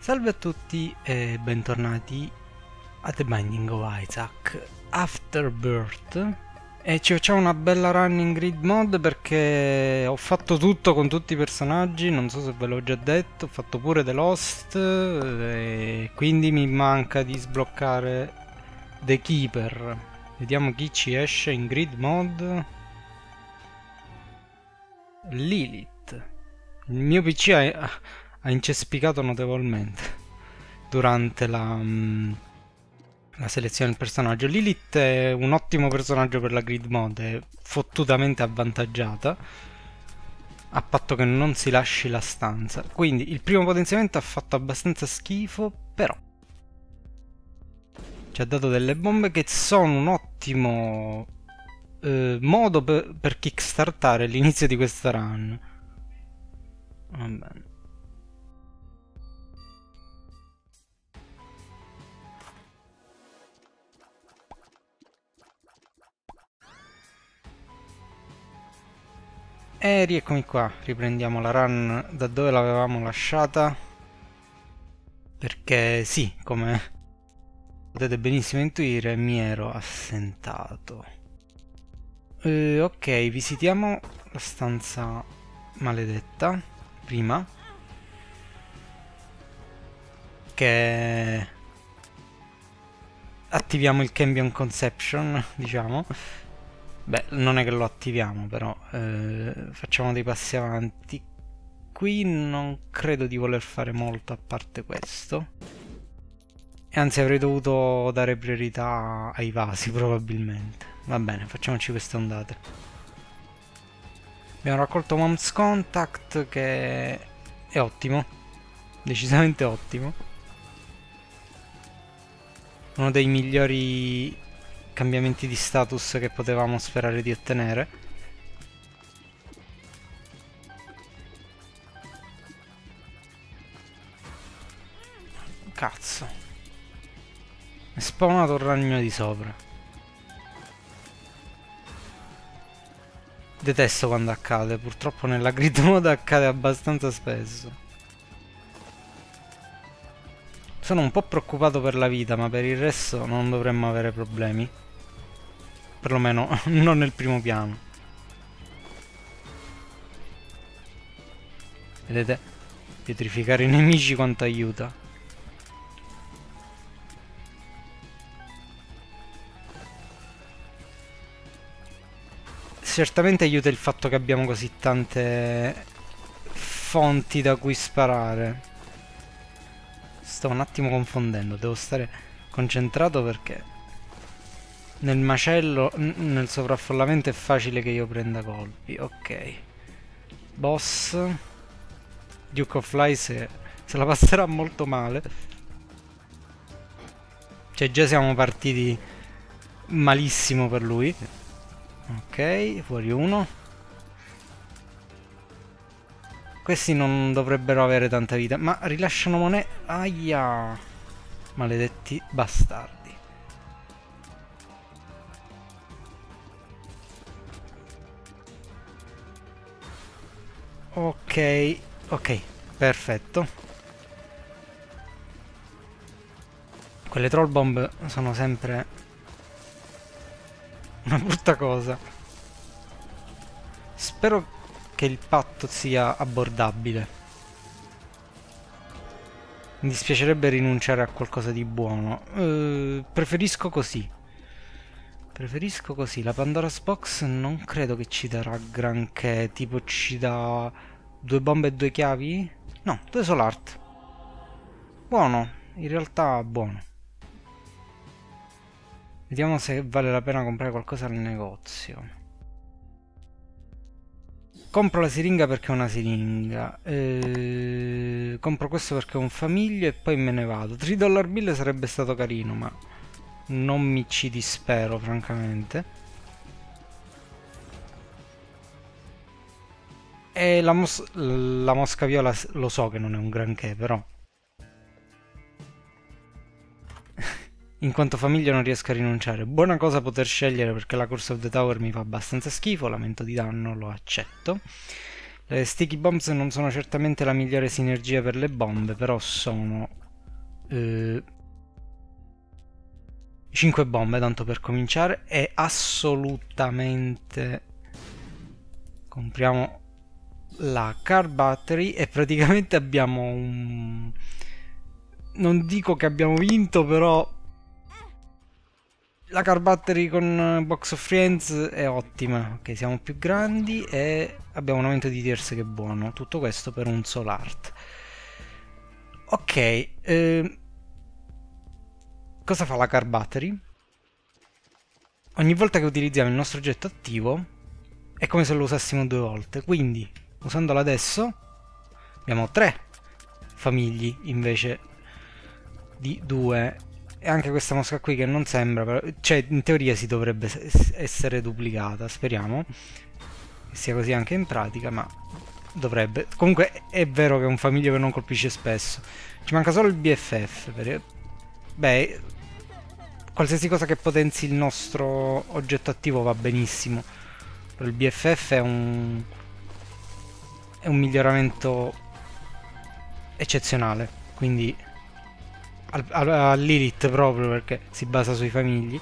Salve a tutti e bentornati a The Binding of Isaac Afterbirth. E ci facciamo una bella run in grid mod perché ho fatto tutto con tutti i personaggi, non so se ve l'ho già detto, ho fatto pure The Lost e quindi mi manca di sbloccare The Keeper. Vediamo chi ci esce in grid mod. Lilith. Il mio PC ha incespicato notevolmente durante la selezione del personaggio. Lilith è un ottimo personaggio per la grid mod, è fottutamente avvantaggiata a patto che non si lasci la stanza. Quindi il primo potenziamento ha fatto abbastanza schifo, però ci ha dato delle bombe che sono un ottimo modo per kickstartare l'inizio di questa run. Va bene. E rieccomi qua, riprendiamo la run da dove l'avevamo lasciata. Perché sì, come potete benissimo intuire, mi ero assentato. Ok, visitiamo la stanza maledetta prima, che attiviamo il Cambion Conception, diciamo. Beh, non è che lo attiviamo, però facciamo dei passi avanti. Qui non credo di voler fare molto a parte questo. E anzi avrei dovuto dare priorità ai vasi, probabilmente. Va bene, facciamoci queste ondate. Abbiamo raccolto Mom's Contact, che è ottimo. Decisamente ottimo. Uno dei migliori cambiamenti di status che potevamo sperare di ottenere. Cazzo. È spawnato il ragno di sopra. Detesto quando accade, purtroppo nella grid mode accade abbastanza spesso. Sono un po' preoccupato per la vita, ma per il resto non dovremmo avere problemi. Perlomeno non nel primo piano. Vedete? Pietrificare i nemici quanto aiuta. Certamente aiuta il fatto che abbiamo così tante fonti da cui sparare. Sto un attimo confondendo, devo stare concentrato perché nel macello, nel sovraffollamento è facile che io prenda colpi. Ok. Boss. Duke of Lies se la passerà molto male. Cioè già siamo partiti malissimo per lui. Ok, fuori uno. Questi non dovrebbero avere tanta vita, ma rilasciano monete. Aia. Maledetti bastardi. Ok, ok, perfetto. Quelle troll bomb sono sempre una brutta cosa. Spero che il patto sia abbordabile. Mi dispiacerebbe rinunciare a qualcosa di buono. Preferisco così. Preferisco così. La Pandora's Box non credo che ci darà granché. Tipo ci dà 2 bombe e 2 chiavi? No, 2 soul art. Buono. In realtà buono. Vediamo se vale la pena comprare qualcosa al negozio. Compro la siringa perché è una siringa. Compro questo perché è un famiglio e poi me ne vado. $3 bill sarebbe stato carino, ma non mi ci dispero, francamente. E la mosca viola lo so che non è un granché, però in quanto famiglia non riesco a rinunciare. Buona cosa poter scegliere perché la Curse of the Tower mi fa abbastanza schifo, l'aumento di danno lo accetto. Le sticky bombs non sono certamente la migliore sinergia per le bombe, però sono 5 bombe tanto per cominciare, e assolutamente compriamo la car battery e praticamente abbiamo un... non dico che abbiamo vinto, però la car battery con Box of Friends è ottima. Ok, siamo più grandi e abbiamo un aumento di tiers che è buono. Tutto questo per un Soul Art. Ok, cosa fa la car battery? Ogni volta che utilizziamo il nostro oggetto attivo è come se lo usassimo 2 volte. Quindi, usandola adesso, abbiamo 3 famigli invece di 2. E anche questa mosca qui che non sembra, però, cioè in teoria si dovrebbe essere duplicata, speriamo che sia così anche in pratica, ma dovrebbe. Comunque è vero che è un famiglio che non colpisce spesso. Ci manca solo il BFF. Beh, qualsiasi cosa che potenzi il nostro oggetto attivo va benissimo. Però il BFF è un miglioramento eccezionale, quindi a Lilith proprio perché si basa sui famigli.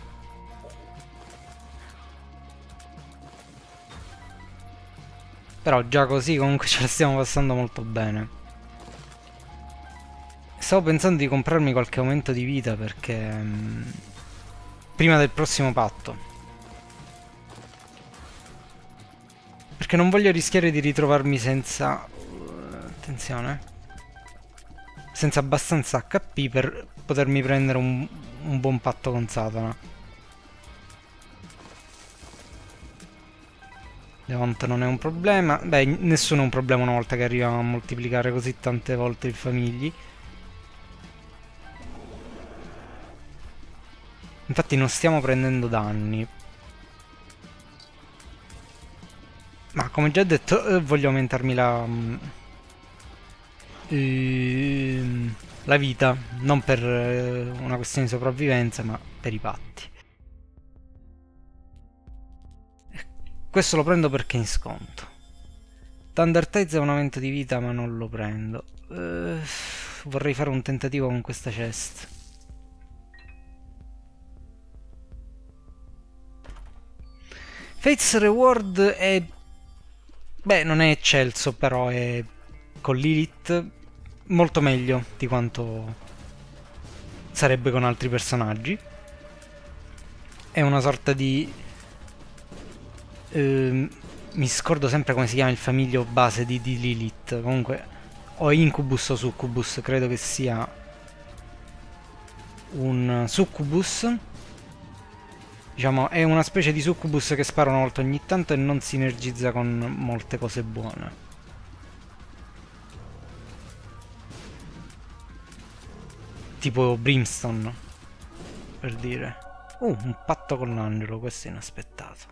Però già così comunque ce la stiamo passando molto bene. Stavo pensando di comprarmi qualche aumento di vita perché prima del prossimo patto, perché non voglio rischiare di ritrovarmi senza attenzione, senza abbastanza HP per potermi prendere un buon patto con Satana. Levant non è un problema. Beh, nessuno è un problema una volta che arriviamo a moltiplicare così tante volte i famigli. Infatti non stiamo prendendo danni. Ma come già detto, voglio aumentarmi la vita, non per una questione di sopravvivenza, ma per i patti. Questo lo prendo perché è in sconto. Thunder Tides è un aumento di vita, ma non lo prendo. Vorrei fare un tentativo con questa chest. Fate's Reward è... beh, non è eccelso, però è... con Lilith molto meglio di quanto sarebbe con altri personaggi. È una sorta di... mi scordo sempre come si chiama il famiglio base di Lilith. Comunque, o Incubus o Succubus, credo che sia un Succubus. Diciamo, è una specie di Succubus che spara una volta ogni tanto e non sinergizza con molte cose buone. Tipo Brimstone, per dire. Un patto con l'angelo, questo è inaspettato.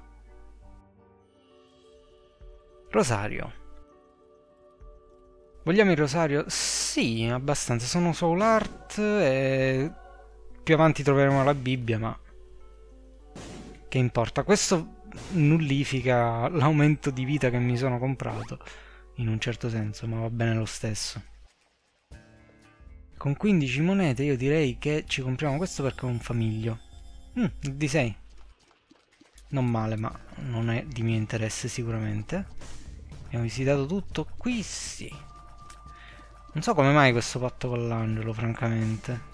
Rosario. Vogliamo il rosario? Sì, abbastanza. Sono Soul Art e più avanti troveremo la Bibbia, ma che importa? Questo nullifica l'aumento di vita che mi sono comprato, in un certo senso, ma va bene lo stesso. Con 15 monete io direi che ci compriamo questo perché è un famiglio. Di 6. Non male, ma non è di mio interesse sicuramente. Abbiamo visitato tutto qui, sì. Non so come mai questo patto con l'angelo, francamente.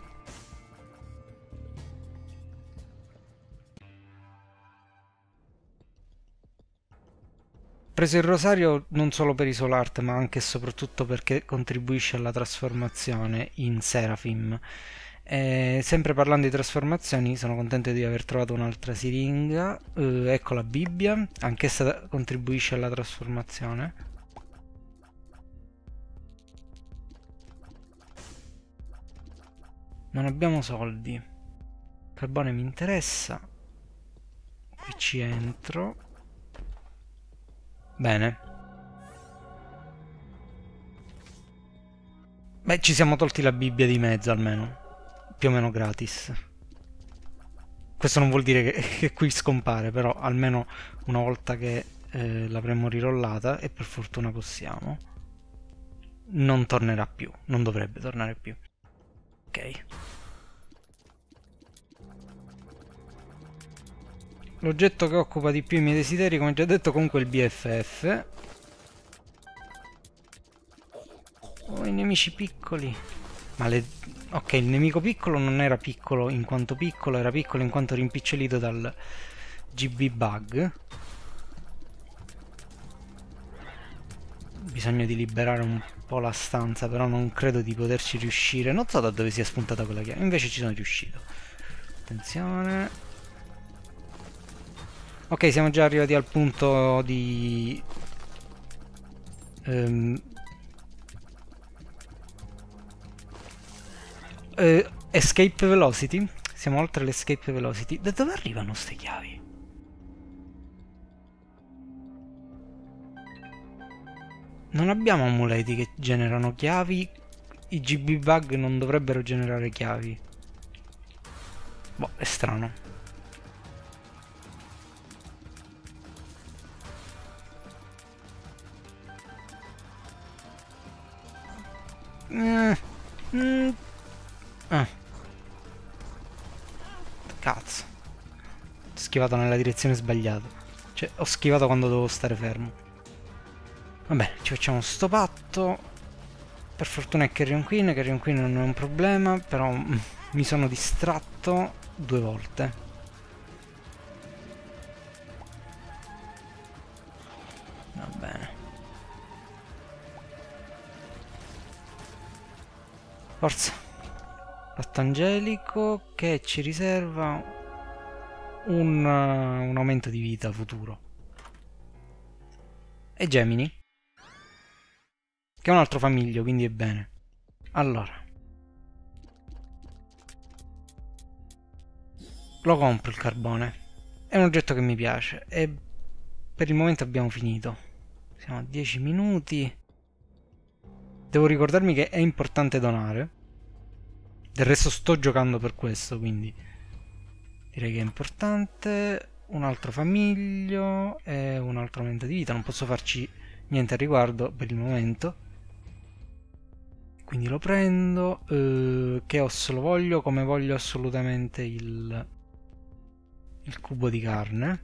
Ho preso il rosario non solo per i Soul Art, ma anche e soprattutto perché contribuisce alla trasformazione in Seraphim. Sempre parlando di trasformazioni, sono contento di aver trovato un'altra siringa. Ecco la Bibbia, anch'essa contribuisce alla trasformazione. Non abbiamo soldi. Carbone mi interessa. Qui ci entro. Bene. Beh, ci siamo tolti la Bibbia di mezzo almeno. Più o meno gratis. Questo non vuol dire che qui scompare, però almeno una volta che l'avremmo rirollata e per fortuna possiamo. Non tornerà più, non dovrebbe tornare più. Ok. L'oggetto che occupa di più i miei desideri, come già detto, comunque è il BFF. Oh, i nemici piccoli. Ma ok, il nemico piccolo non era piccolo in quanto piccolo, era piccolo in quanto rimpicciolito dal GB bug. Bisogna di liberare un po' la stanza, però non credo di poterci riuscire. Non so da dove sia spuntata quella chiave, invece ci sono riuscito. Attenzione. Ok, siamo già arrivati al punto di... escape velocity. Siamo oltre l'escape velocity. Da dove arrivano ste chiavi? Non abbiamo amuleti che generano chiavi. I GB bug non dovrebbero generare chiavi. Boh, è strano. Cazzo. Ho schivato nella direzione sbagliata. Cioè, ho schivato quando dovevo stare fermo. Va bene, ci facciamo sto patto. Per fortuna è Carrion Queen non è un problema, però mi sono distratto 2 volte. Va bene. Forza. Patto angelico che ci riserva un aumento di vita futuro. E Gemini? Che è un altro famiglio, quindi è bene. Allora. Lo compro il carbone. È un oggetto che mi piace. E per il momento abbiamo finito. Siamo a 10 minuti. Devo ricordarmi che è importante donare. Del resto sto giocando per questo, quindi direi che è importante. Un altro famiglio e un altro aumento di vita. Non posso farci niente a riguardo per il momento. Quindi lo prendo. Che osso lo voglio? Come voglio assolutamente il cubo di carne.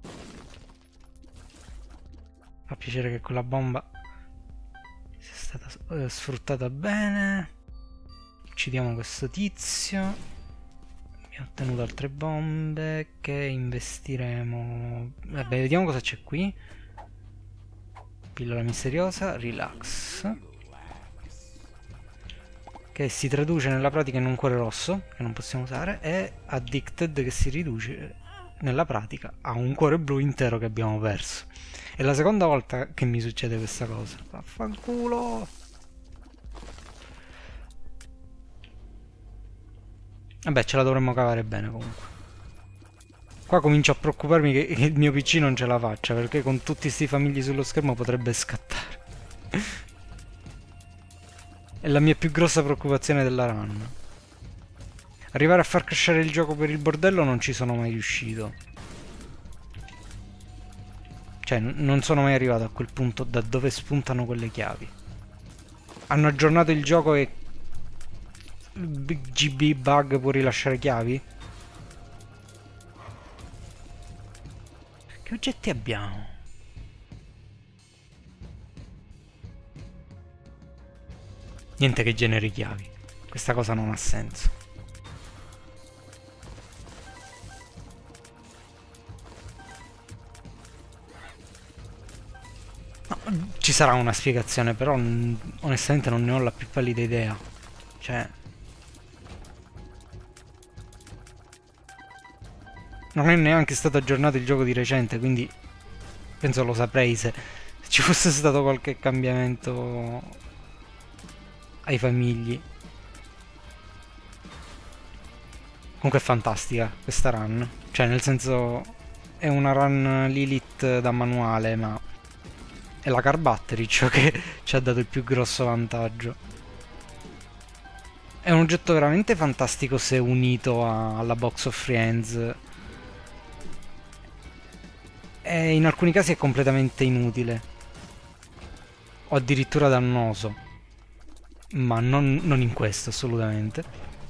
Fa piacere che quella bomba sia stata sfruttata bene. Uccidiamo questo tizio. Abbiamo ottenuto altre bombe che investiremo. Vabbè, vediamo cosa c'è qui. Pillola misteriosa, relax. Che si traduce nella pratica in un cuore rosso, che non possiamo usare, e addicted, che si riduce nella pratica a un cuore blu intero che abbiamo perso. È la seconda volta che mi succede questa cosa. Vaffanculo! Vabbè, ce la dovremmo cavare bene comunque. Qua comincio a preoccuparmi che il mio PC non ce la faccia, perché con tutti sti famigli sullo schermo potrebbe scattare. È la mia più grossa preoccupazione della run. Arrivare a far crescere il gioco per il bordello non ci sono mai riuscito. Cioè, non sono mai arrivato a quel punto da dove spuntano quelle chiavi. Hanno aggiornato il gioco e GB bug può rilasciare chiavi? Che oggetti abbiamo? Niente che generi chiavi. Questa cosa non ha senso. No, ci sarà una spiegazione, però onestamente non ne ho la più pallida idea. Cioè... non è neanche stato aggiornato il gioco di recente, quindi penso lo saprei se ci fosse stato qualche cambiamento ai famigli. Comunque è fantastica questa run. Cioè, nel senso, è una run Lilith da manuale, ma è la car battery ciò che ci ha dato il più grosso vantaggio. È un oggetto veramente fantastico se unito alla Box of Friends. e in alcuni casi è completamente inutile o addirittura dannoso, ma non in questo assolutamente.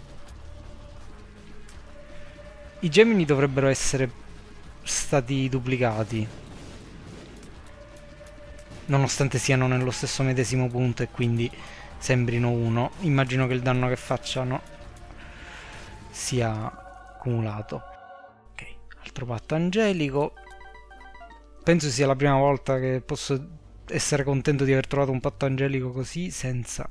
I gemini dovrebbero essere stati duplicati, nonostante siano nello stesso medesimo punto e quindi sembrino uno. Immagino che il danno che facciano sia accumulato. Ok, altro patto angelico. Penso sia la prima volta che posso essere contento di aver trovato un patto angelico così senza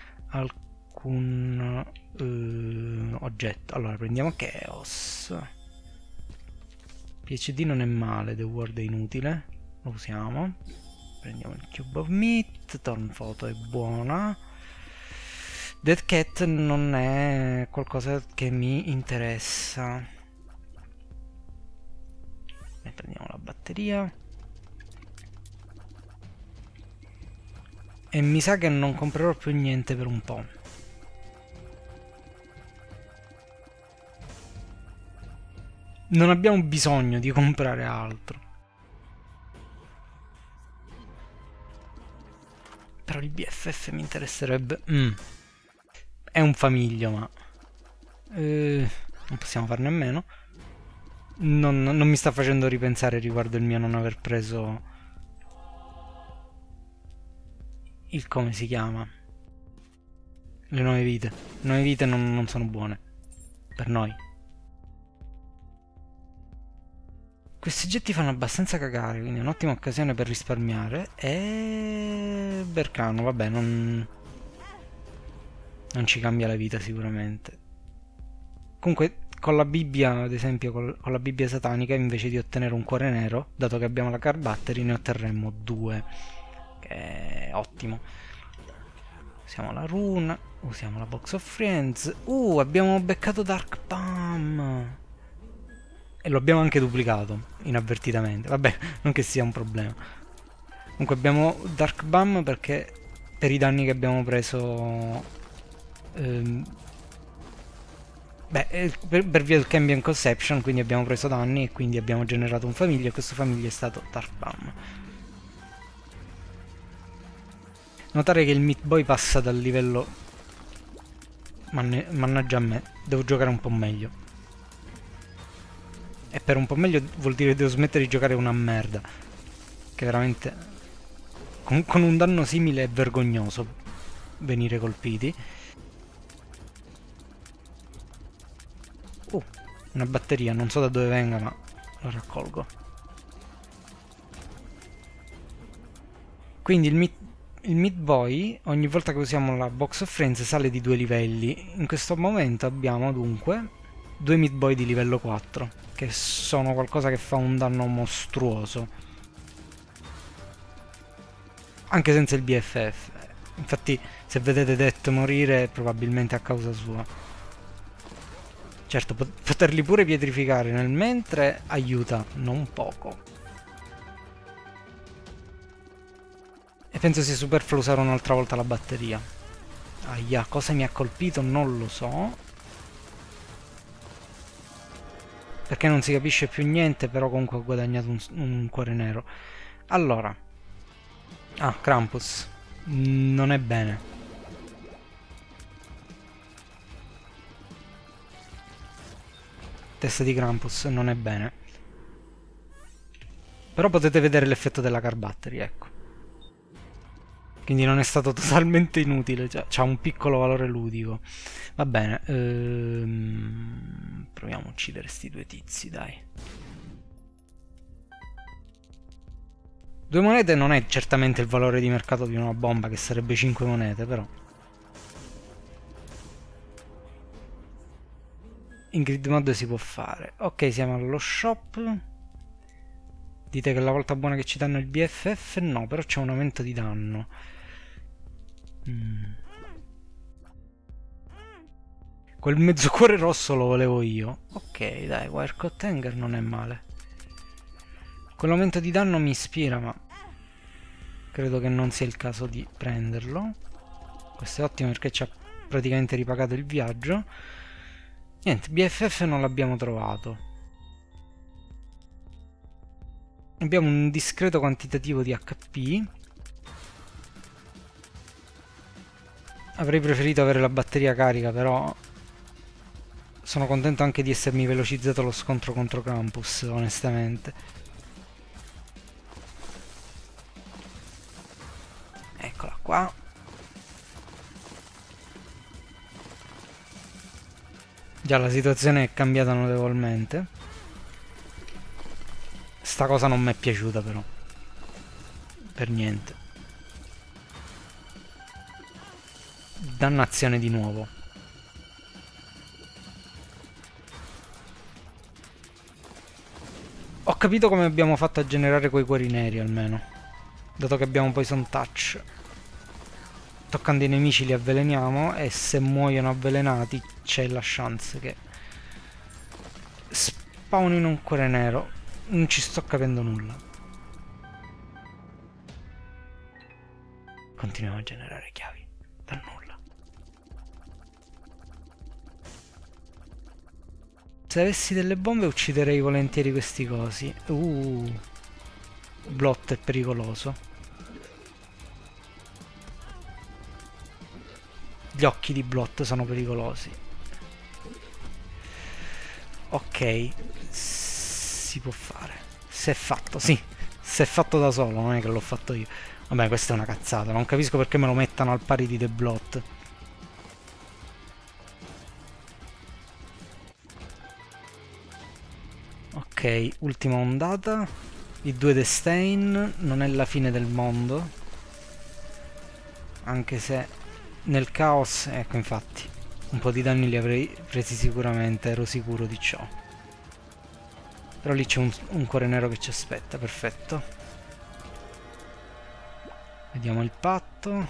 alcun oggetto. Allora prendiamo Chaos. PhD non è male, The Word è inutile, lo usiamo. Prendiamo il Cube of Meat, Torn Photo è buona. Dead Cat non è qualcosa che mi interessa. E prendiamo la batteria. E mi sa che non comprerò più niente per un po'. Non abbiamo bisogno di comprare altro. Però il BFF mi interesserebbe. È un famiglio, ma non possiamo farne a meno. Non mi sta facendo ripensare riguardo il mio non aver preso il come si chiama. Le nuove vite. Le nuove vite non sono buone per noi. Questi oggetti fanno abbastanza cagare, quindi è un'ottima occasione per risparmiare. E Bercano, vabbè, non ci cambia la vita sicuramente. Comunque con la Bibbia, ad esempio con la Bibbia satanica, invece di ottenere un cuore nero, dato che abbiamo la car battery, ne otterremmo 2, che è ottimo. Usiamo la runa, usiamo la box of friends. Abbiamo beccato Dark Palm e lo abbiamo anche duplicato inavvertitamente. Vabbè, non che sia un problema. Comunque abbiamo Dark Bum perché per i danni che abbiamo preso per via del Cambion Conception, quindi abbiamo preso danni e quindi abbiamo generato un famiglio, e questo famiglio è stato Dark Bum. Notare che il Meat Boy passa dal livello... Mannaggia a me, devo giocare un po' meglio. E per un po' meglio vuol dire che devo smettere di giocare una merda. Che veramente... Con un danno simile è vergognoso venire colpiti. Una batteria, non so da dove venga, ma lo raccolgo. Quindi il Meat Boy, ogni volta che usiamo la Box of Friends, sale di 2 livelli. In questo momento abbiamo dunque 2 Meat Boy di livello 4, che sono qualcosa che fa un danno mostruoso. Anche senza il BFF. Infatti, se vedete Death morire, è probabilmente a causa sua. Certo, poterli pure pietrificare nel mentre aiuta non poco. E penso sia superfluo usare un'altra volta la batteria. Aia, cosa mi ha colpito non lo so. Perché non si capisce più niente, però comunque ho guadagnato un cuore nero. Allora. Krampus. Non è bene. Testa di Krampus non è bene. Però potete vedere l'effetto della car battery, ecco. Quindi non è stato totalmente inutile, c'ha un piccolo valore ludico. Va bene, proviamo a uccidere sti 2 tizi, dai. 2 monete non è certamente il valore di mercato di una bomba, che sarebbe 5 monete, però. In grid mode si può fare. Ok, siamo allo shop. Dite che è la volta buona che ci danno il BFF? No, però c'è un aumento di danno. Quel mezzo cuore rosso lo volevo io. Ok, dai, Wirecott Hanger non è male. Quell'aumento di danno mi ispira, ma credo che non sia il caso di prenderlo. Questo è ottimo perché ci ha praticamente ripagato il viaggio. Niente, BFF non l'abbiamo trovato. Abbiamo un discreto quantitativo di HP. Avrei preferito avere la batteria carica, però sono contento anche di essermi velocizzato lo scontro contro Krampus, onestamente. Eccola qua. Già la situazione è cambiata notevolmente. Sta cosa non mi è piaciuta però. Per niente. Dannazione di nuovo. Ho capito come abbiamo fatto a generare quei cuori neri almeno. Dato che abbiamo Poison Touch. Toccando i nemici li avveleniamo e se muoiono avvelenati c'è la chance che spawnino un cuore nero. Non ci sto capendo nulla. Continuiamo a generare chiavi dal nulla. Se avessi delle bombe ucciderei volentieri questi cosi. Blot è pericoloso. Gli occhi di Blot sono pericolosi. Ok, si può fare. Se è fatto, sì. Se è fatto da solo, non è che l'ho fatto io. Vabbè, questa è una cazzata. Non capisco perché me lo mettano al pari di The Blot. Ok, ultima ondata. I 2 Destain. Non è la fine del mondo. Anche se nel caos, ecco infatti, un po' di danni li avrei presi sicuramente, ero sicuro di ciò. Però lì c'è un cuore nero che ci aspetta, perfetto. Vediamo il patto.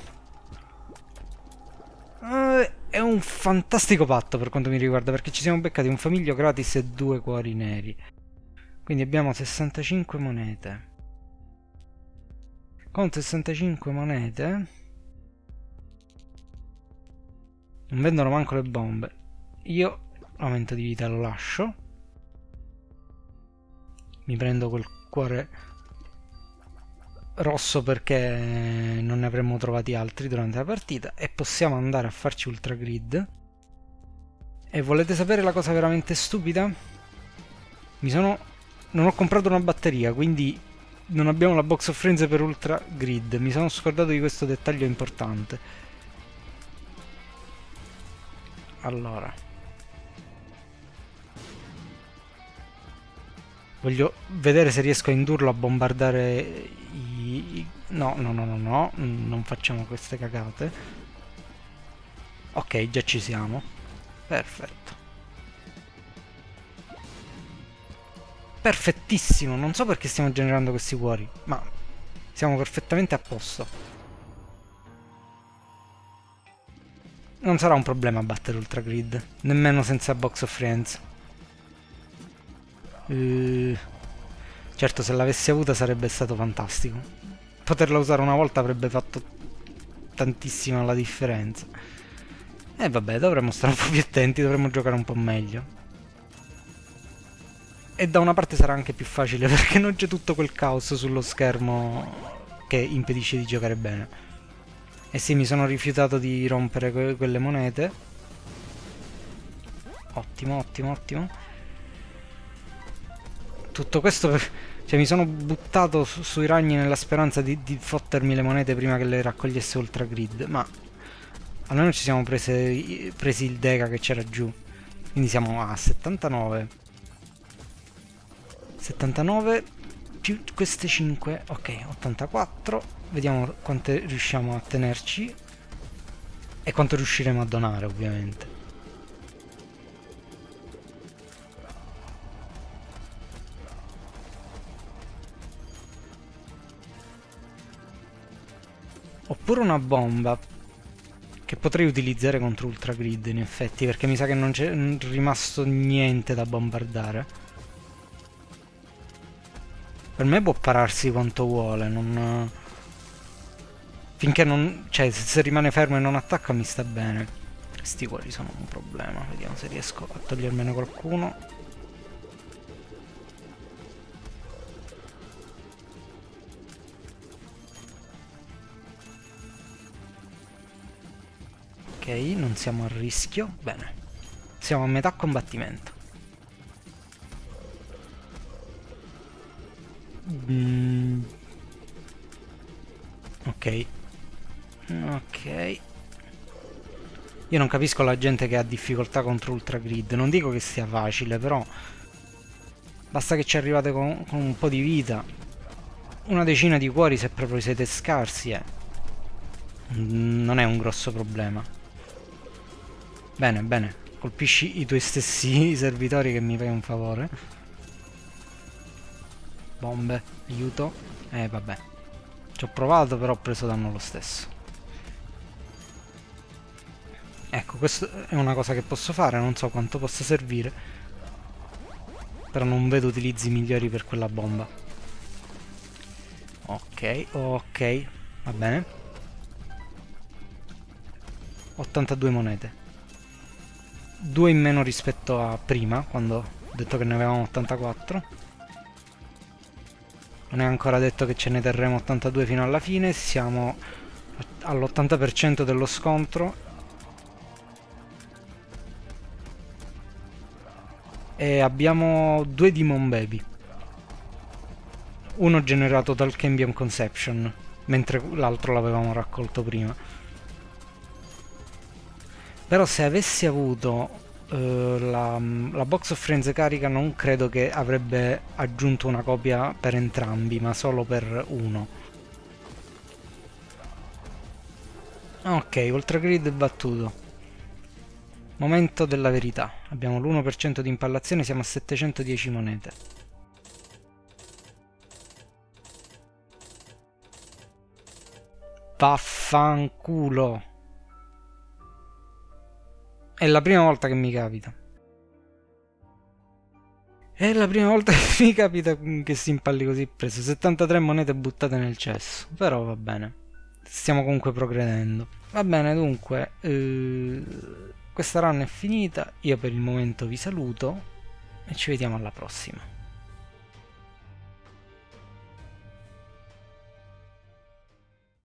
È un fantastico patto per quanto mi riguarda, perché ci siamo beccati un famiglio gratis e 2 cuori neri. Quindi abbiamo 65 monete. Con 65 monete non vendono manco le bombe. Io l'aumento di vita lo lascio. Mi prendo quel cuore rosso perché non ne avremmo trovati altri durante la partita. E possiamo andare a farci Ultra Grid. E volete sapere la cosa veramente stupida? Non ho comprato una batteria, quindi non abbiamo la Box of Friends per Ultra Grid. Mi sono scordato di questo dettaglio importante. Allora, voglio vedere se riesco a indurlo a bombardare no, non facciamo queste cagate. Ok, già ci siamo. Perfetto. Perfettissimo, non so perché stiamo generando questi cuori, ma siamo perfettamente a posto. Non sarà un problema battere Ultra Grid, nemmeno senza Box of Friends. Certo, se l'avessi avuta sarebbe stato fantastico. Poterla usare una volta avrebbe fatto tantissima la differenza. E vabbè, dovremmo stare un po' più attenti, dovremmo giocare un po' meglio. E da una parte sarà anche più facile perché non c'è tutto quel caos sullo schermo che impedisce di giocare bene. E sì, mi sono rifiutato di rompere quelle monete. Ottimo, ottimo, ottimo. Tutto questo cioè mi sono buttato sui ragni nella speranza di fottermi le monete prima che le raccogliesse Ultra Grid, ma almeno ci siamo presi il Deca che c'era giù. Quindi siamo a 79. 79 più queste 5, ok, 84. Vediamo quante riusciamo a tenerci e quanto riusciremo a donare, ovviamente. Oppure una bomba che potrei utilizzare contro Ultra Grid, in effetti, perché mi sa che non c'è rimasto niente da bombardare. Per me può pararsi quanto vuole, non... Finché non... cioè, se rimane fermo e non attacca mi sta bene. Questi cuori sono un problema, vediamo se riesco a togliermene qualcuno. Ok, non siamo a rischio. Bene. Siamo a metà combattimento. Ok. Ok. Io non capisco la gente che ha difficoltà contro Ultra Grid. Non dico che sia facile, però basta che ci arrivate con un po' di vita. Una decina di cuori se proprio siete scarsi, non è un grosso problema. Bene, bene. Colpisci i tuoi stessi servitori, che mi fai un favore. Bombe, aiuto. Vabbè. Ci ho provato, però ho preso danno lo stesso. Ecco, questa è una cosa che posso fare, non so quanto possa servire. Però non vedo utilizzi migliori per quella bomba. Ok, ok, va bene. 82 monete. 2 in meno rispetto a prima, quando ho detto che ne avevamo 84. Non è ancora detto che ce ne terremo 82 fino alla fine. Siamo all'80% dello scontro. E abbiamo 2 Demon Baby. Uno generato dal Cambion Conception, mentre l'altro l'avevamo raccolto prima. Però se avessi avuto la Box of Friends carica, non credo che avrebbe aggiunto una copia per entrambi, ma solo per uno. Ok, Ultra Grid battuto. Momento della verità. Abbiamo l'1% di impallazione, siamo a 710 monete. Vaffanculo. È la prima volta che mi capita. È la prima volta che mi capita che si impalli così preso. 73 monete buttate nel cesso. Però va bene. Stiamo comunque progredendo. Va bene, dunque. Questa run è finita. Io per il momento vi saluto. E ci vediamo alla prossima.